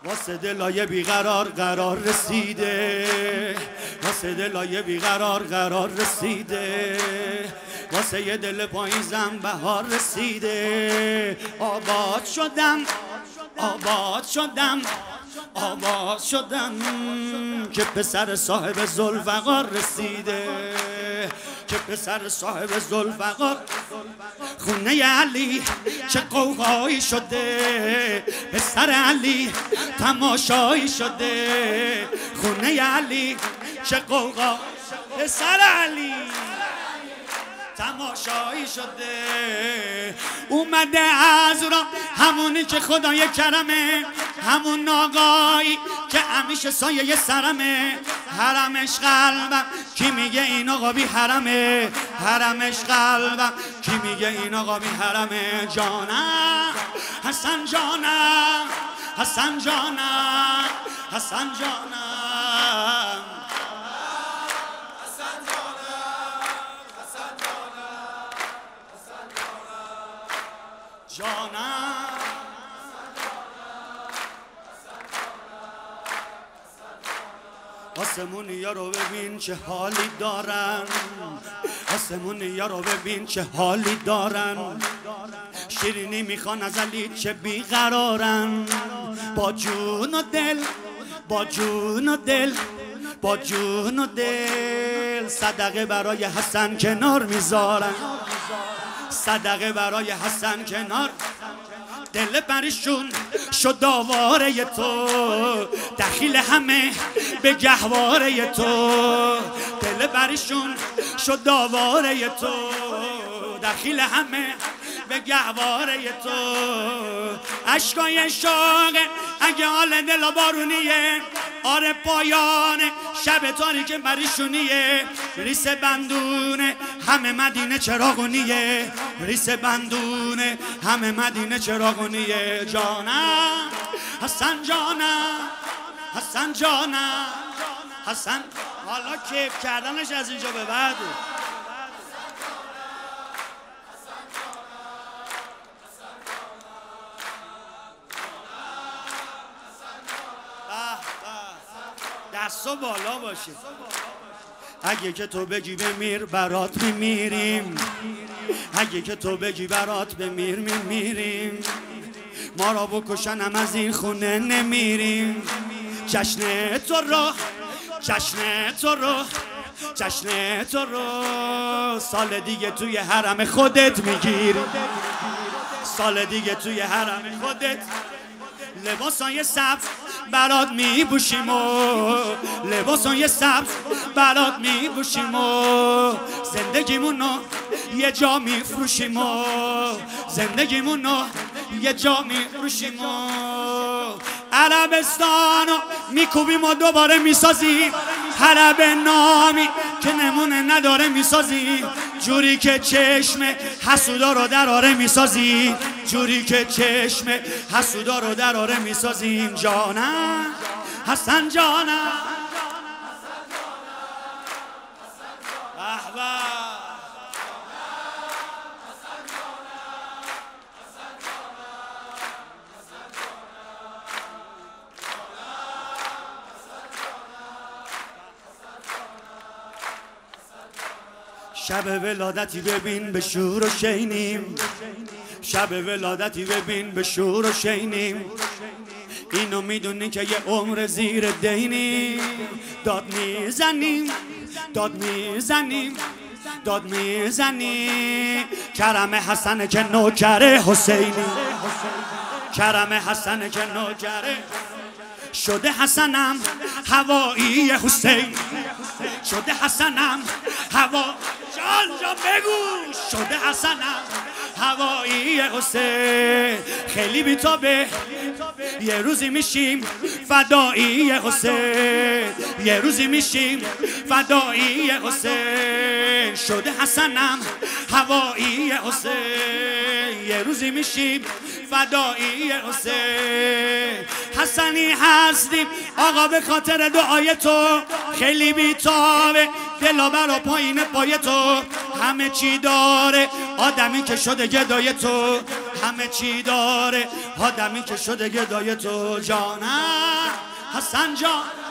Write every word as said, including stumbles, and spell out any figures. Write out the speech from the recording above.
واسه دلای بیقرار قرار رسیده، واسه دلای بیقرار قرار رسیده، واسه یه دل پاییزم بهار رسیده. آباد شدم آباد شدم آباد شدم که پسر صاحب ذوالفقار رسیده، که پسر صاحب ذوالفقار. خونه علی چه قوقایی شده، پسر علی تماشایی شده. خونه علی چه قوقا، پسر علی تماشایی شده. اومده از را همونی که خدای کرمه، همون آقایی که همیشه سایه سرمه. حرمش قلبم کی میگه این آقا بی حرمه، حرمش قلبم کی میگه این آقا بی حرمه. جانم حسن جانم حسن جانم حسن جانم جانم. آسمونیا رو ببین چه حالی دارن، آسمونیا رو ببین چه حالی دارن. شیرینی میخوان از علی چه بیقرارن. با جون و دل با جون و دل با جون و دل صدقه برای حسن کنار میذارن، صدقه برای حسن کنار. دل پریشون شد آواره تو، دخیل همه به گهواره تو. دل پریشون شد آواره تو، دخیل همه به گهواره تو. عشقای شاقه اگه حال دل بارونیه، آره پایانه شب تاریک پریشونیه. ریس بندونه همه مدینه چراغونیه، ریس بندونه همه مدینه چراغونیه. جانم حسن جانم حسن جانم حسن. حالا کیف کردنش از اینجا به بعد. دستو بالا باشه. اگه که تو بگی بمیر برات میمیریم، اگه که تو بگی برات بمیر میمیریم. ما را بکشنم از این خونه نمیریم. جشن تو رو جشن تو رو جشن تو رو سال دیگه توی حرم خودت میگیری، سال دیگه توی حرم خودت. لباسای سبز برات میپوشیم و لباسای سبز برات میپوشیم و زندگیمونو یه جا میفروشیم و زندگیمونو یه جا میفروشیم و عربستانو میکوبیم و دوباره میسازیم. حلب نامی که نمونه نداره میسازیم، جوری که چشم حسودا رو دراره میسازیم، جوری که چشم حسودا رو دراره میسازیم. جانم حسن جانم شب ولادتی ببین به شور و شینیم، شب ولادتی ببین به شور و شینیم. اینو میدونی که یه عمر زیر دینیم. داد میزنیم داد میزنیم داد میزنیم. کرم حسن که نوکر حسینی، کرم حسن که نوکر. شده حسنم هوایی حسین، شده حسنم هوا جان جان بگو. شده حسنم هوایی حسین. خیلی بیتابه یه روزی میشیم فدایی حسین، یه روزی میشیم فدایی حسین. شده حسنم هوایی حسین، یه روزی میشیم فدایی حسین. حسنی هستیم آقا به خاطر دعای تو، خیلی بیتابه دلا برا پایین پای تو. همه چی داره آدمی که شده گدای تو، همه چی داره آدمی که شده گدای تو جانم حسن جان